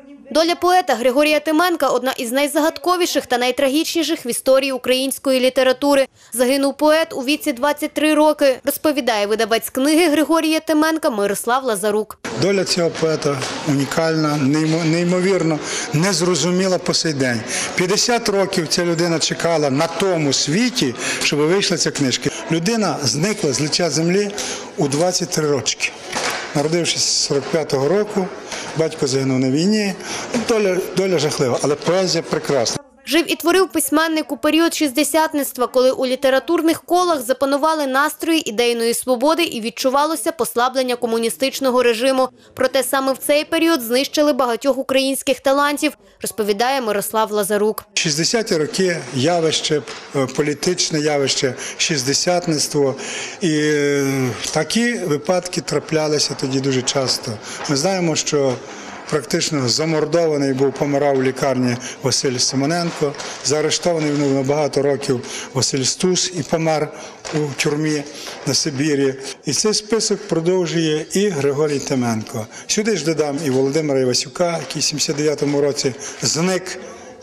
Доля поета Григорія Тименка – одна із найзагадковіших та найтрагічніших в історії української літератури. Загинув поет у віці 23 роки, розповідає видавець книги Григорія Тименка Мирослав Лазарук. Доля цього поета унікальна, неймовірно, незрозуміла по сей день. 50 років ця людина чекала на тому світі, щоб вийшла ця книжка. Людина зникла з лиця землі у 23 рочки. Народившись з 45-го року, батько загинув на війні. Доля жахлива, але поезія прекрасна. Жив і творив письменник у період шістдесятництва, коли у літературних колах запанували настрої ідейної свободи і відчувалося послаблення комуністичного режиму. Проте саме в цей період знищили багатьох українських талантів, розповідає Мирослав Лазарук. 60-ті роки – явище, політичне явище, шістдесятництво. І такі випадки траплялися тоді дуже часто. Ми знаємо, що практично замордований помирав у лікарні Василь Симоненко, заарештований на багато років Василь Стус і помер у тюрмі на Сибірі. І цей список продовжує і Григорій Тименко. Сюди ж додам і Володимира Івасюка, який в 79-му році зник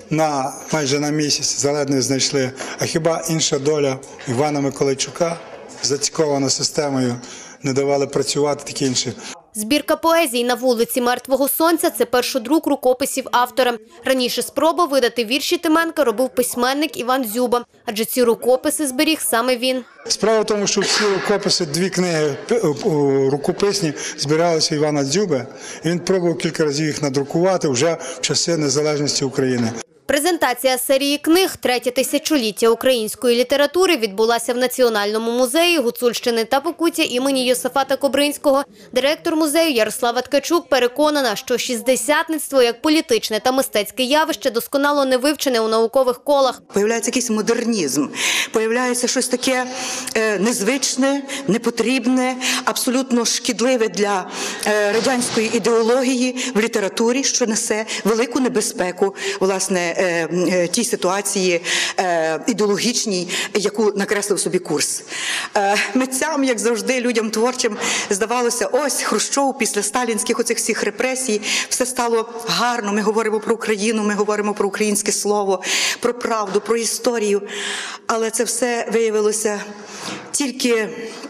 майже на місяць, заледве знайшли. А хіба інша доля Івана Миколайчука, зацькована системою, не давали працювати, таке інше. Збірка поезій «На вулиці Мертвого Сонця» – це першодрук рукописів автора. Раніше спробу видати вірші Тименка робив письменник Іван Дзюба, адже ці рукописи зберіг саме він. Справа в тому, що всі рукописи, дві книги рукописні збиралися Івана Дзюби. Він пробував кілька разів їх надрукувати вже в часи незалежності України. Презентація серії книг «Третє тисячоліття української літератури» відбулася в Національному музеї Гуцульщини та Покуття імені Йосифата Кобринського. Директор музею Ярослава Ткачук переконана, що шістдесятництво як політичне та мистецьке явище досконало не вивчене у наукових колах. Появляється якийсь модернізм, появляється щось таке незвичне, непотрібне, абсолютно шкідливе для радянської ідеології в літературі, що несе велику небезпеку, власне, тій ситуації ідеологічній, яку накреслив собі курс. Митцям, як завжди, людям творчим, здавалося, ось Хрущов після сталінських оцих всіх репресій, все стало гарно, ми говоримо про Україну, ми говоримо про українське слово, про правду, про історію, але це все виявилося тільки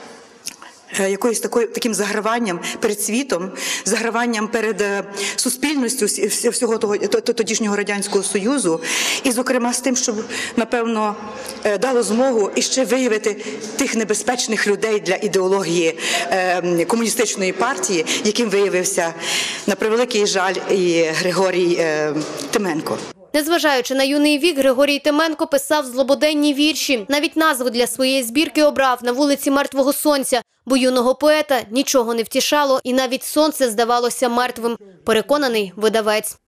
якоюсь таким заграванням перед світом, заграванням перед суспільністю всього того тодішнього Радянського Союзу, і, зокрема, з тим, щоб, напевно, дало змогу іще виявити тих небезпечних людей для ідеології комуністичної партії, яким виявився, на превеликий жаль, і Григорій Тименко. Незважаючи на юний вік, Григорій Тименко писав злободенні вірші. Навіть назву для своєї збірки обрав «На вулиці Мертвого Сонця», бо юного поета нічого не втішало і навіть сонце здавалося мертвим, переконаний видавець.